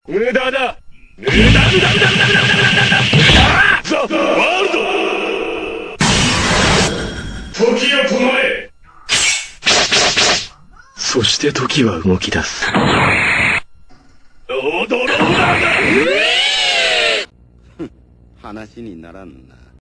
無駄だ。無駄無駄無駄無駄無駄無駄無駄無駄ザ・ワールド。時を止まれ。そして時は動き出す。驚くな。 話にならんな。